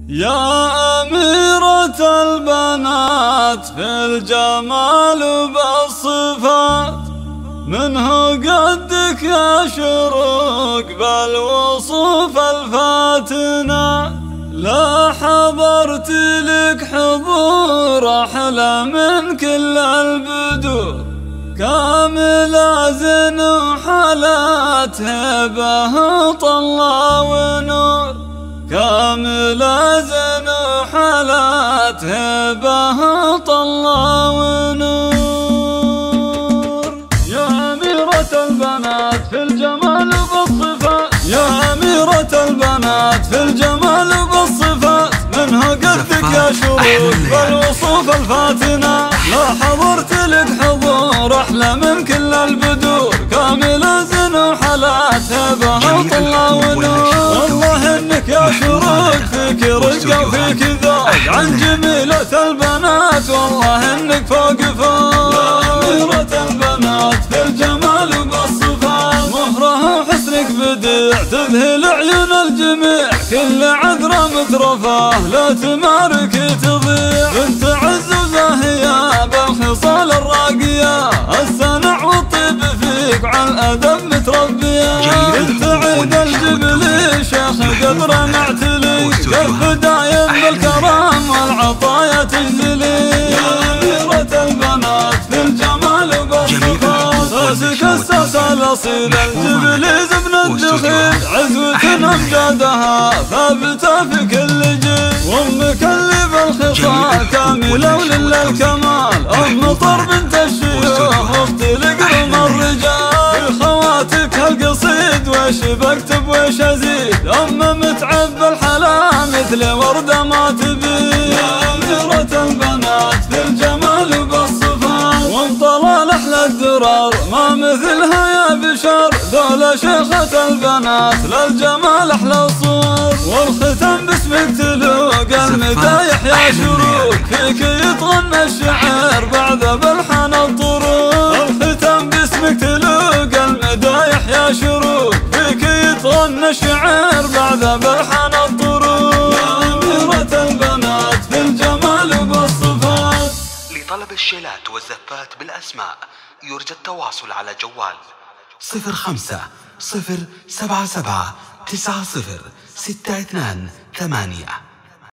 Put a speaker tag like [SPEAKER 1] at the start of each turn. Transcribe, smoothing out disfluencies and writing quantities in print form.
[SPEAKER 1] يا أميرة البنات في الجمال وبالصفات، منه قدك يا شروق بالوصوف الفاتنة. لا حضرت لك حضور أحلى من كل البدور، كاملة زن وحالات هبة طلة ونور، كاملة زن وحالات هبة طلة ونور. يا أميرة البنات في الجمال وبالصفات، يا أميرة البنات في الجمال وبالصفات، منه قدك يا شروق بالوصوف الفاتنة. لا حضرت لك حضور أحلى من كل البدور، كاملة زن وحالات هبة طلة ونور. والله إنك يا شروق فيك رقة وفيك ذوق عن جميلة البنات، والله إنك فوق فوق. يا أميرة البنات في الجمال وبالصفات، مهرها وحسنك بديع تذهل عيون الجميع، كل عذرة مترفاه لا تمارك تضيع. بنت عز وزاهية بالخصال الراقية، السنع والطيب فيك وعلى الأدب متربية. بنت عيد الجبلي شيخ قدر معتلي، كف دايم بالكرم والعطايا تجزلي. يا أميرة البنات في الجمال وبالصفات، راسك الساس الأصيل الجبلي زبن الدخيل، عزوة أمجادها ثابتة في كل جيل. وأمك اللي بالخصال كاملة ولله الكمال، أم مطر بنت الشيوخ أخت القرم الرجال. خواتك هالقصيد ويش بكتب ويش أزيد، أم متعب الحلا مثل وردة ما تبيد. يا أميرة البنات في الجمال وبالصفات، وانطلال أحلى الدرار ما مثلها يا بشر، ذولا شيخة البنات للجمال أحلى الصور. والختم باسمك تلوق المدايح يا شروق، فيك يتغنى الشعر بعد بلحن الطروق. الختم باسمك تلوق المدايح يا شروق، فيك يتغنى الشعر بعد بلحن الطروق. يا أميرة البنات في الجمال وبالصفات.
[SPEAKER 2] لطلب الشيلات والزفات بالأسماء يرجى التواصل على جوال 05 077 90 62 8.